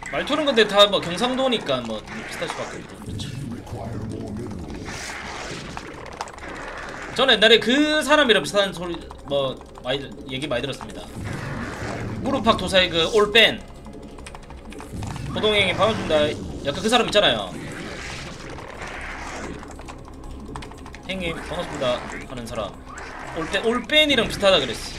말투는 근데 다 뭐 경상도니까 뭐 비슷할 수밖에 없고. 그렇죠. 저는 옛날에 그 사람이랑 비슷한 소리 뭐 많이 얘기 많이 들었습니다. 무릎팍 도사의 그 올뺀 호동형이 반갑습니다. 약간 그 사람 있잖아요. 형님 반갑습니다 하는 사람. 올뺀이랑 비슷하다 그랬어.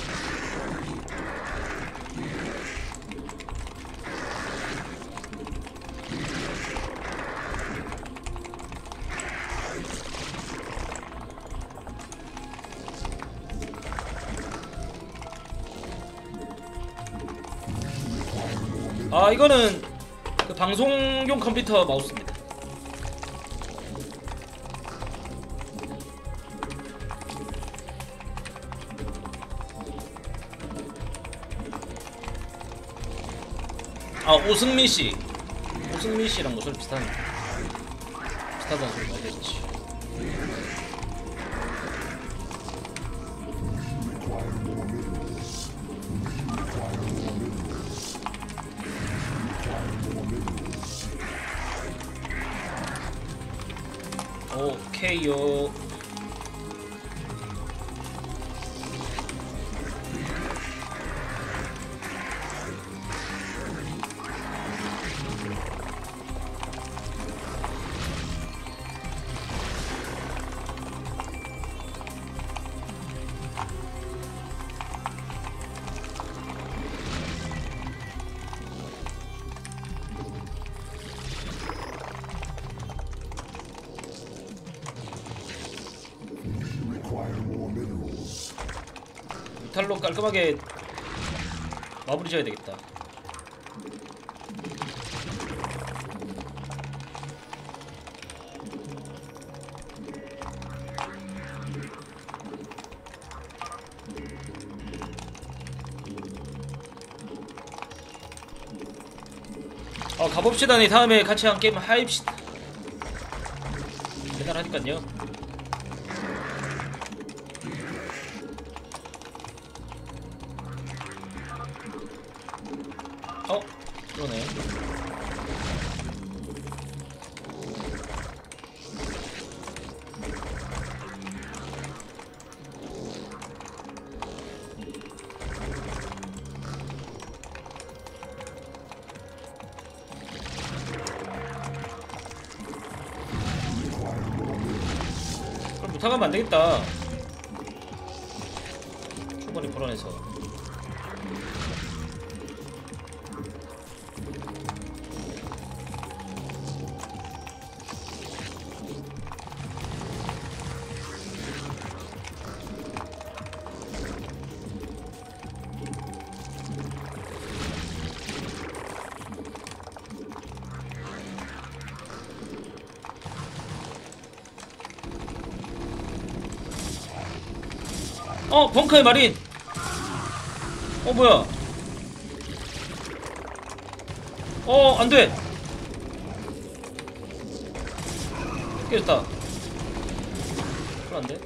아 이거는 그 방송용 컴퓨터 마우스입니다. 아 오승민씨 오승민씨랑 목소리 비슷하다는 소리 많이 들었지. 오케이요. 이탈로 깔끔하게 마무리 지어야 되겠다. 가봅시다. 네 다음에 같이 한 게임 하입시다. 맨날 하니깐요. 그러네. 그럼 못하가면 안되겠다. 초반에 불안해서. 벙커의 마린. 뭐야. 안돼. 깨졌다. 그럼 안돼.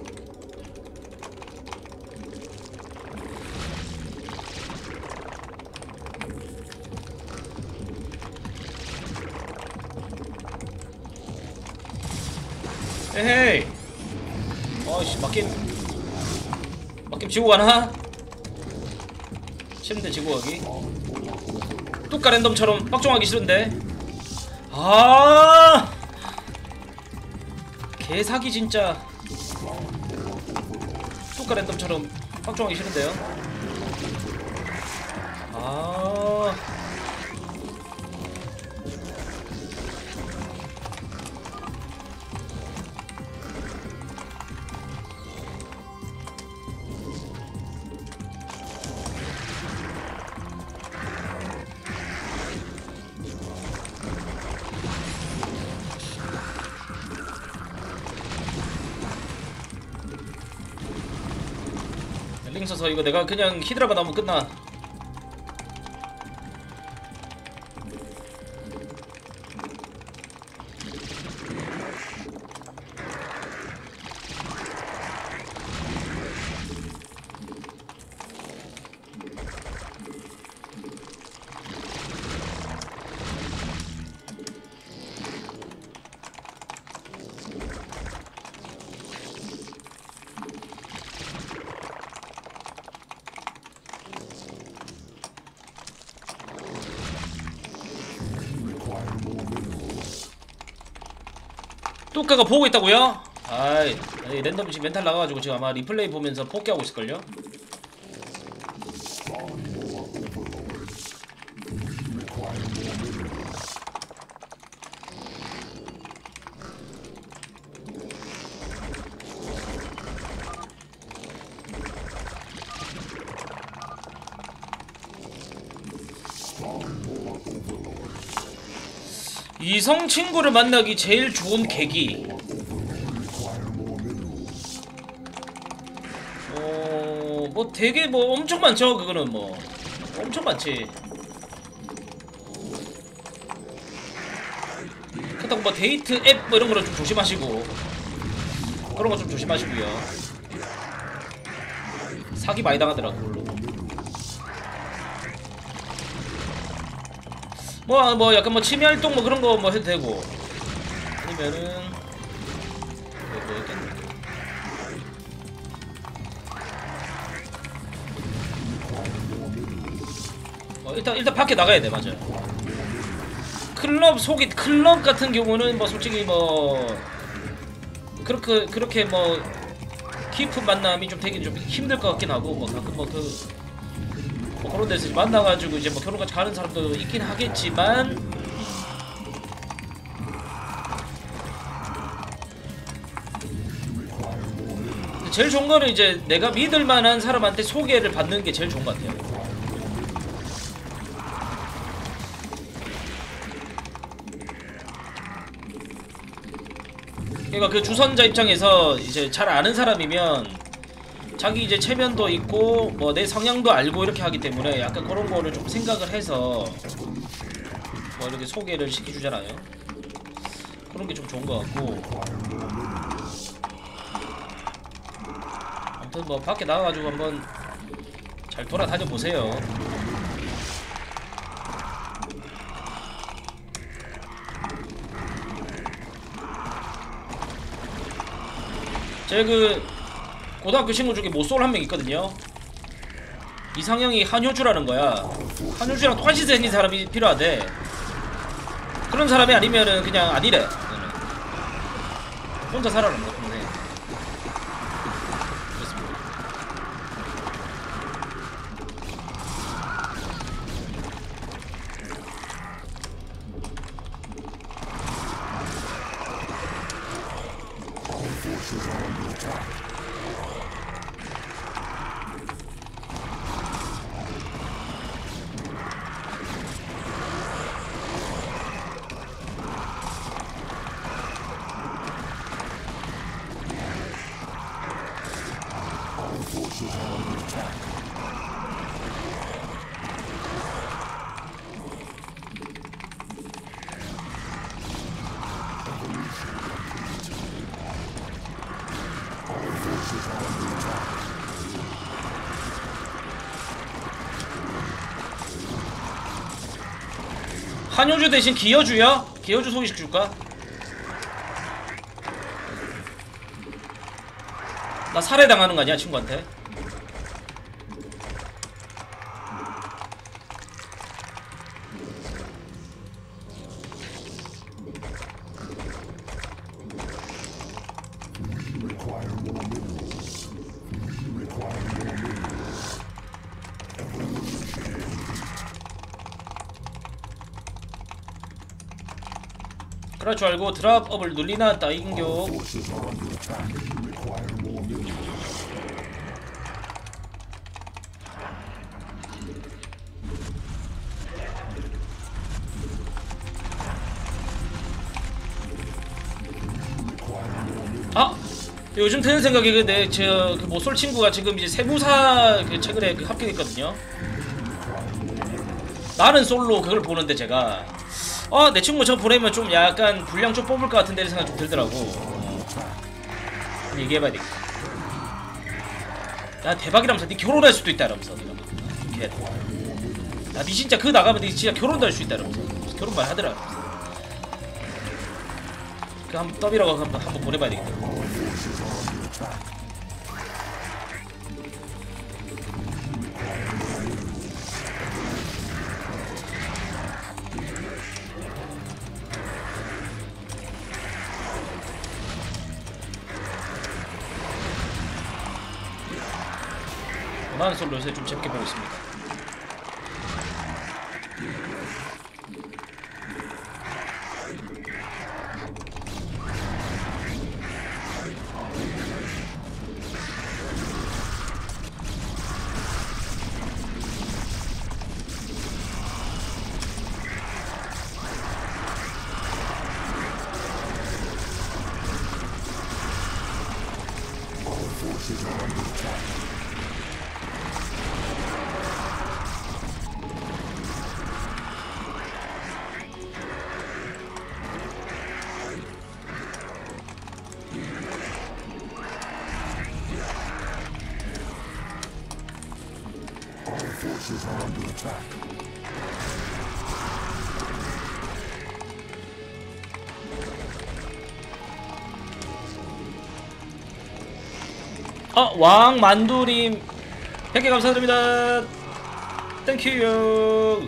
에헤이. 아이씨 막힘 지고 가나? 싫은데 지고 가기. 뚜까 랜덤처럼 빡종하기 싫은데. 개사기 진짜. 뚜까 랜덤처럼 빡종하기 싫은데요. 링 써서 이거 내가 그냥 히드라가 나오면 끝나. 뚜까가 보고 있다고요? 아이 랜덤 지금 멘탈 나가가지고 지금 아마 리플레이 보면서 포기하고 있을걸요? 이성 친구를 만나기 제일 좋은 계기. 뭐 되게 뭐 엄청 많죠. 그거는 뭐 엄청 많지. 그렇다고 뭐 데이트 앱 뭐 이런 거는 좀 조심하시고, 그런 거 좀 조심하시고요. 사기 많이 당하더라 그걸로. 뭐 약간 뭐 취미 활동 뭐 그런 거 뭐 해도 되고, 아니면은 뭐 있겠네. 일단 밖에 나가야 돼. 맞아요. 클럽 같은 경우는 뭐 솔직히 뭐 그렇게 뭐 깊은 만남이 좀 되긴 좀 힘들 것 같긴 하고, 뭐 가끔 뭐 그런 데서 만나가지고 이제 뭐 결혼까지 가는 사람도 있긴 하겠지만, 제일 좋은 거는 이제 내가 믿을 만한 사람한테 소개를 받는 게 제일 좋은 것 같아요. 그러니까 그 주선자 입장에서 이제 잘 아는 사람이면 자기 이제 체면도 있고 뭐 내 성향도 알고 이렇게 하기 때문에 약간 그런 거를 좀 생각을 해서 뭐 이렇게 소개를 시켜주잖아요. 그런 게 좀 좋은 것 같고, 아무튼 뭐 밖에 나가가지고 한번 잘 돌아다녀 보세요. 제 그 고등학교 친구 중에 모쏠 한 명 있거든요. 이상형이 한효주라는 거야. 한효주랑 똑같이 생긴 사람이 필요하대. 그런 사람이 아니면은 그냥 아니래. 혼자 살아라는 거 평생. 그렇습니다. 한효주 대신 기여주야? 기여주 소개시켜줄까? 나 살해당하는 거 아니야 친구한테? 그럴 줄 알고 드랍업을 눌리나 따인교. 아! 요즘 드는 생각이 근데 그 모쏠 친구가 지금 이제 세무사 그 최근에 그 합격했거든요. 나는 솔로 그걸 보는데 제가 내 친구 저 보내면 좀 약간 분량 좀 뽑을 것 같은데 생각 좀 들더라고. 얘기해봐야 되겠다. 야 대박이라면서 니 결혼할 수도 있다 이러면서 야 니 진짜 그거 나가면 니 진짜 결혼도 할 수 있다 이러면서 결혼 말 하더라. 그 한번 더비라고 한번 보내봐야 되겠다. 저만 솔로 요새 좀 재밌게 보고 있습니다. Forces are under attack. 왕 만두님 100개 감사드립니다. 땡큐.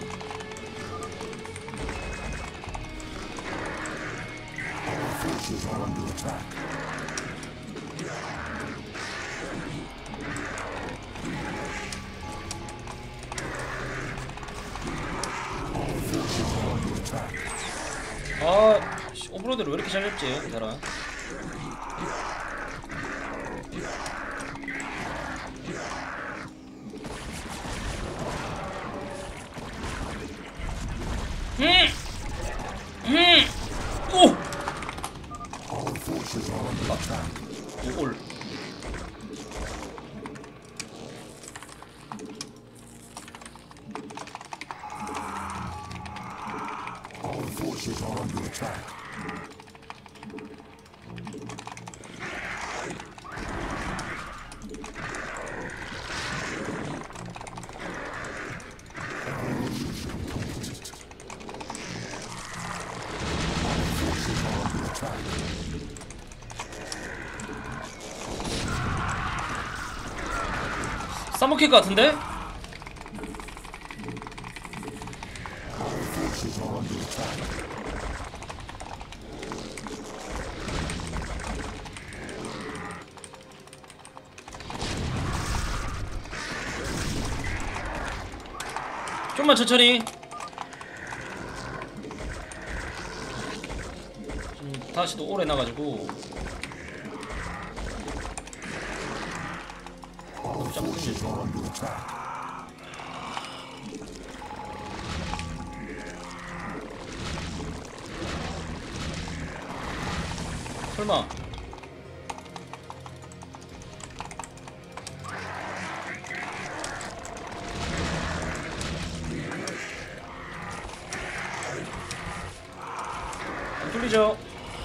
Forces are under attack. Forces are under attack. 오브로드를 왜 이렇게 잘 잡지 이 사람. 오! Our forces are under attack. 올. Our forces are under attack. 싸먹힐 것 같은데? Forces are under attack. 좀만 천천히. 다시도 오래 나가지고. Forces are under attack. 설마. 안 뚫리죠?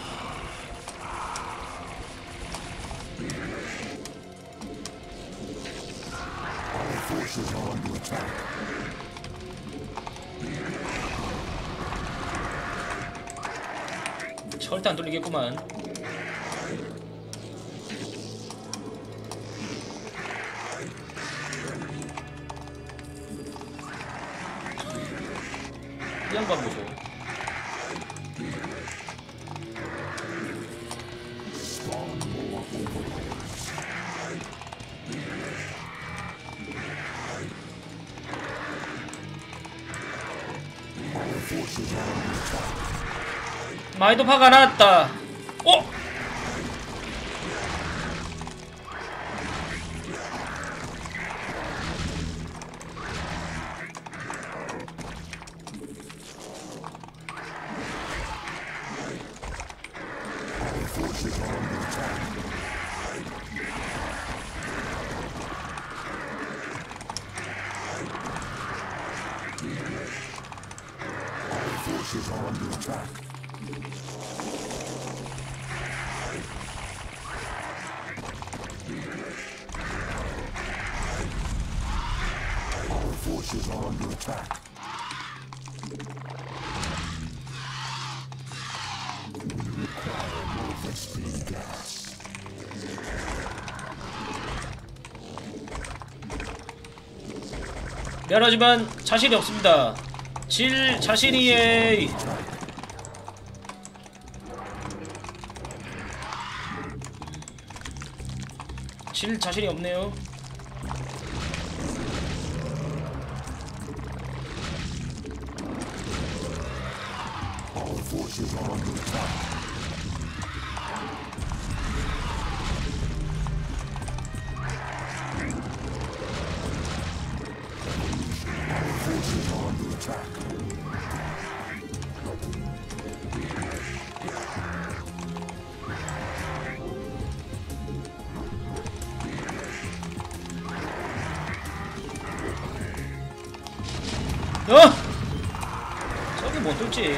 Forces are under attack. 절대 안 뚫리겠구만. 이 양반 보소. Forces are under attack. 마이도 파가 나왔다. 어? Forces are under attack. Forces are under attack. Our forces are under attack. We require more Vespene gas. 미안하지만 자신이 없습니다. 질 자신이에. 질 자신이 없네요. 저기 못 뚫지.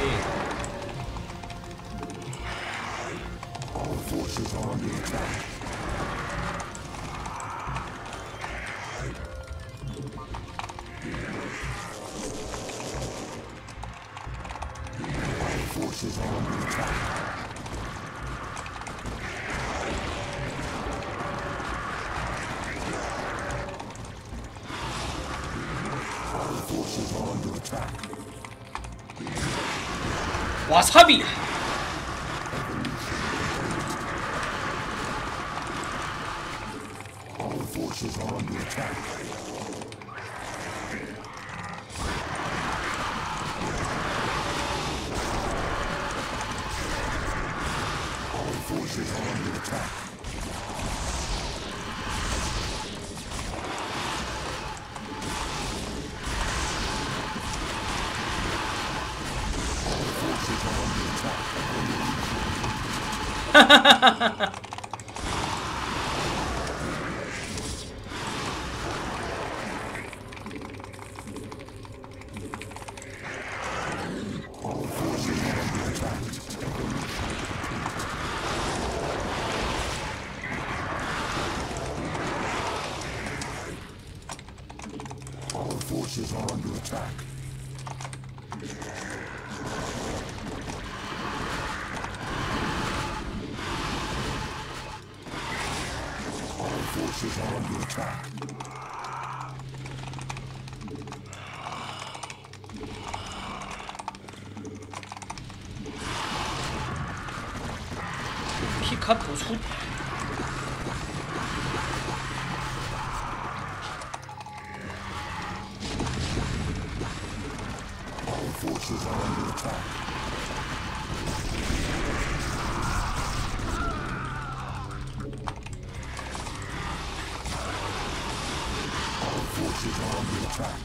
와사비. Forces are under attack. Our forces are under attack. 피카 보수. Forces are under attack. Our forces are under attack.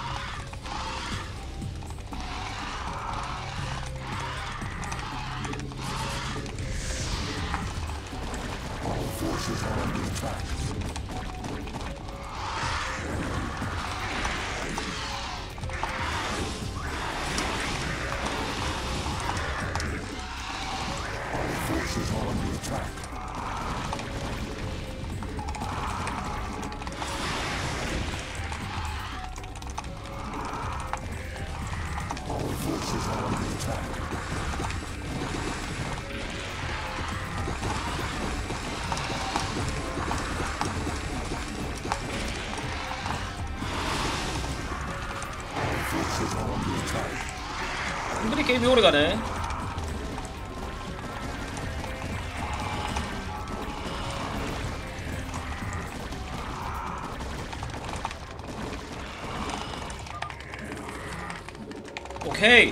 Our forces are under attack. Forces are under attack. Our forces are under attack. Our forces are under attack. 은근히 게임이 오래가네. 오케이.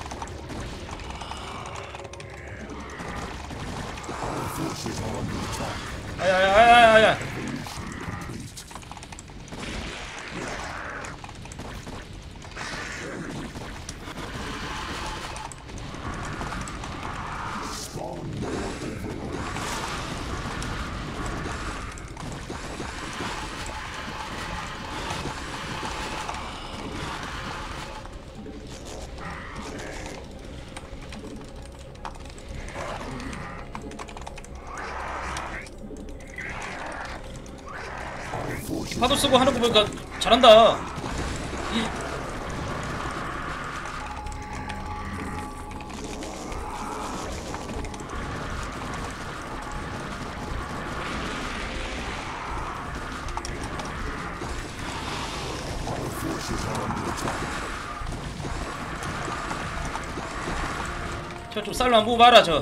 Our forces are under attack. 아야야야야야. 파도 쓰고 하는 거 보니까 잘한다. Our forces are under attack. 저좀 쌀로 안 보고 말아 저.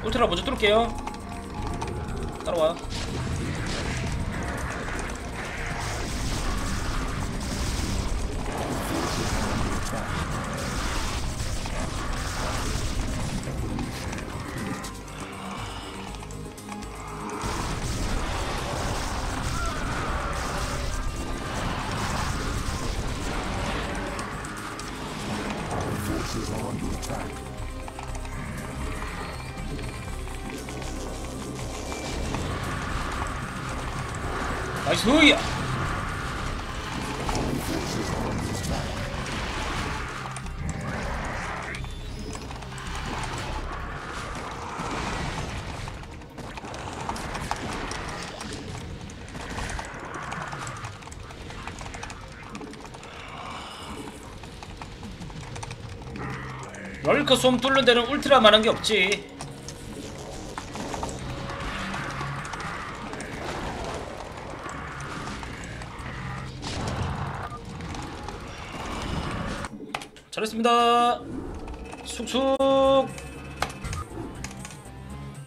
울트라 먼저 뚫을게요. 따라와. Forces are under attack. 나이스 흐야. 럴커 솜 뚫는 데는 울트라만한 게 없지. 잘했습니다. 쑥쑥.